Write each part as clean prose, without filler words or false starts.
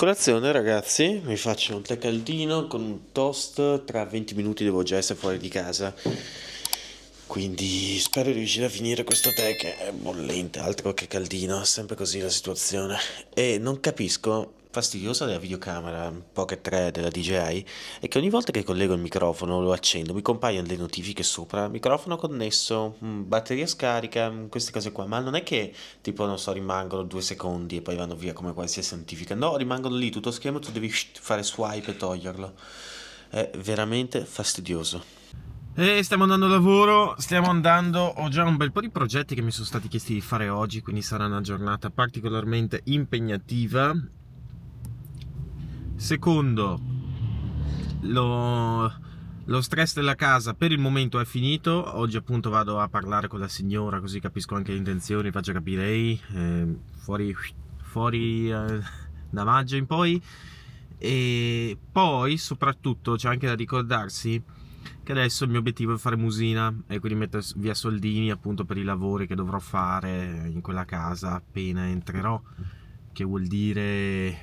Colazione ragazzi, mi faccio un tè caldino con un toast, tra 20 minuti devo già essere fuori di casa, quindi spero di riuscire a finire questo tè che è bollente, altro che caldino, sempre così la situazione. E non capisco, fastidiosa della videocamera Pocket 3 della DJI, è che ogni volta che collego il microfono, lo accendo, mi compaiono le notifiche sopra, microfono connesso, batteria scarica, queste cose qua, ma non è che tipo, non so, rimangono 2 secondi e poi vanno via come qualsiasi notifica. No, rimangono lì tutto schermo, tu devi fare swipe e toglierlo. È veramente fastidioso. E stiamo andando a lavoro, ho già un bel po' di progetti che mi sono stati chiesti di fare oggi, quindi sarà una giornata particolarmente impegnativa. Secondo, lo stress della casa per il momento è finito. Oggi appunto vado a parlare con la signora, così capisco anche le intenzioni, faccio capire lei, fuori da maggio in poi. E poi soprattutto c'è anche da ricordarsi che adesso il mio obiettivo è fare musina e quindi mettere via soldini appunto per i lavori che dovrò fare in quella casa appena entrerò, che vuol dire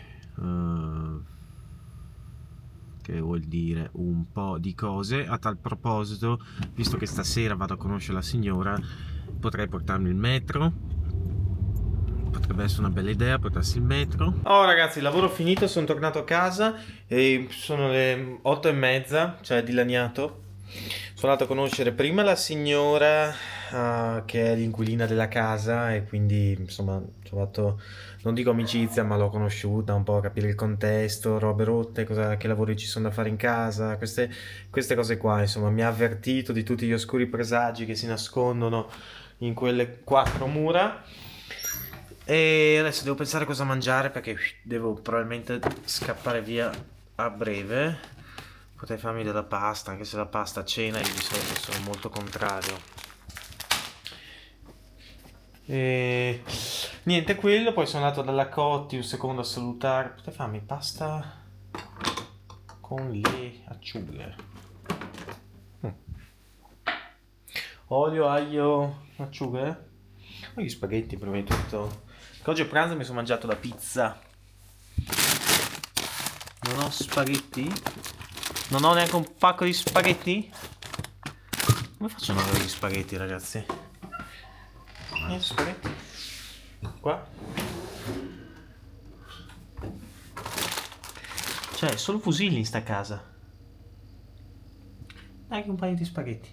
un po' di cose. A tal proposito, visto che stasera vado a conoscere la signora, potrei portarmi il metro. Potrebbe essere una bella idea portarsi il metro. Oh ragazzi, lavoro finito, sono tornato a casa e sono le 8:30, cioè dilaniato. Sono andato a conoscere prima la signora che è l'inquilina della casa e quindi insomma ho fatto, non dico amicizia, ma l'ho conosciuta un po', a capire il contesto, robe rotte, che lavori ci sono da fare in casa, queste cose qua. Insomma, mi ha avvertito di tutti gli oscuri presagi che si nascondono in quelle 4 mura. E adesso devo pensare cosa mangiare perché devo probabilmente scappare via a breve. Potrei farmi della pasta, anche se la pasta a cena io di solito sono molto contrario. E niente, quello. Poi sono andato dalla Cotti un secondo a salutare. Potrei farmi pasta con le acciughe. Olio, aglio, acciughe. Poi gli spaghetti prima di tutto. Che oggi a pranzo mi sono mangiato la pizza. Non ho spaghetti? Non ho neanche un pacco di spaghetti? Come faccio a non avere gli spaghetti, ragazzi? Niente spaghetti. Qua? Cioè, solo fusilli in sta casa. Anche un paio di spaghetti.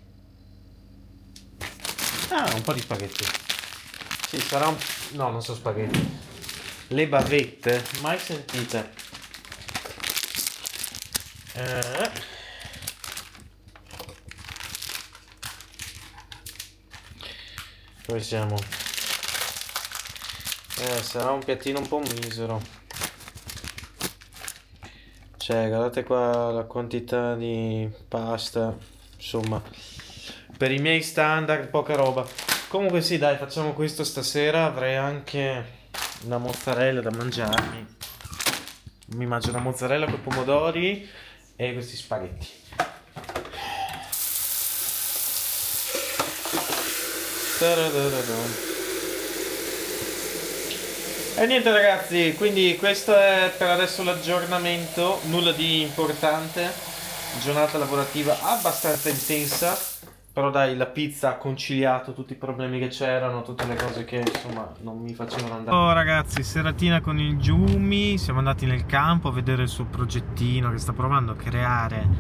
Ah, un po' di spaghetti. Sì, sarà un... No, non so spaghetti. Le bavette? Mai sentite? Dove siamo? Sarà un piattino un po' misero. Cioè, guardate qua la quantità di pasta. Insomma, per i miei standard poca roba. Comunque sì, dai, facciamo questo stasera. Avrei anche la mozzarella da mangiarmi. Mi mangio la mozzarella con i pomodori e questi spaghetti. E niente ragazzi, quindi questo è per adesso l'aggiornamento, nulla di importante, giornata lavorativa abbastanza intensa, però dai, la pizza ha conciliato tutti i problemi che c'erano, tutte le cose che insomma non mi facevano andare. Oh ragazzi, seratina con il Giumi, siamo andati nel campo a vedere il suo progettino che sta provando a creare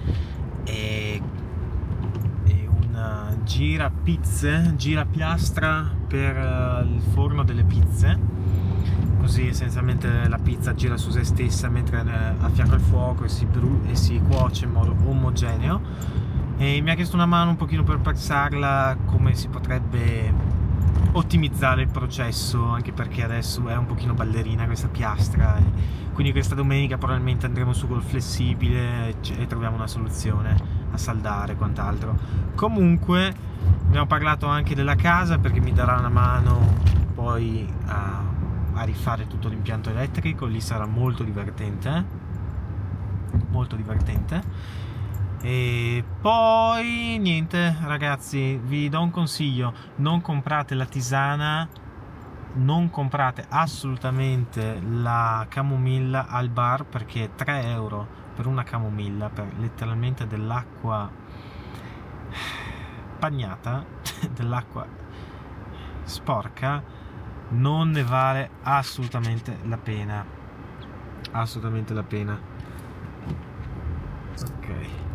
un girapiastra per il forno delle pizze, così essenzialmente la pizza gira su se stessa mentre a fianco al fuoco e si cuoce in modo omogeneo. E mi ha chiesto una mano un pochino per pensarla come si potrebbe ottimizzare il processo, anche perché adesso è un pochino ballerina questa piastra, quindi questa domenica probabilmente andremo su col flessibile e troviamo una soluzione a saldare e quant'altro. Comunque abbiamo parlato anche della casa perché mi darà una mano poi a rifare tutto l'impianto elettrico, lì sarà molto divertente, molto divertente. E poi niente ragazzi, vi do un consiglio: non comprate la tisana non comprate assolutamente la camomilla al bar, perché 3 euro per una camomilla, per letteralmente dell'acqua bagnata, dell'acqua sporca, non ne vale assolutamente la pena. Assolutamente la pena. Ok.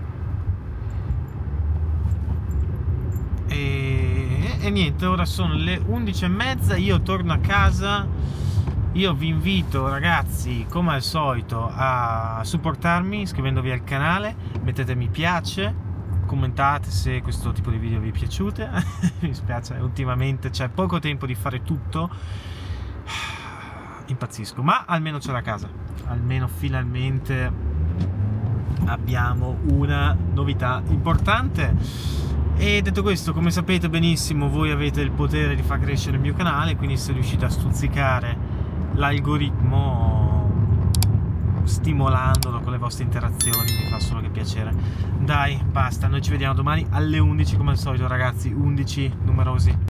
E niente, ora sono le 11:30, io torno a casa. Io vi invito, ragazzi, come al solito, a supportarmi iscrivendovi al canale, mettete mi piace, commentate se questo tipo di video vi è piaciute. Mi spiace, ultimamente c'è poco tempo di fare tutto, impazzisco, ma almeno c'è la casa, almeno finalmente abbiamo una novità importante. E detto questo, come sapete benissimo, voi avete il potere di far crescere il mio canale, quindi se riuscite a stuzzicare l'algoritmo stimolandolo con le vostre interazioni, mi fa solo che piacere. Dai, basta, noi ci vediamo domani alle 11 come al solito, ragazzi, 11 numerosi.